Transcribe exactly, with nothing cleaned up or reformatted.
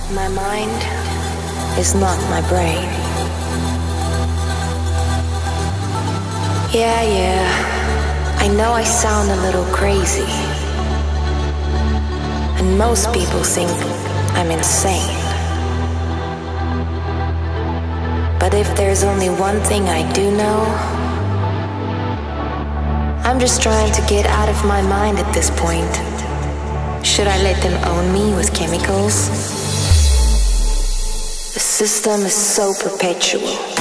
My mind is not my brain. Yeah, yeah, I know I sound a little crazy. And most people think I'm insane. But if there's only one thing I do know, I'm just trying to get out of my mind at this point. Should I let them own me with chemicals? The system is so perpetual.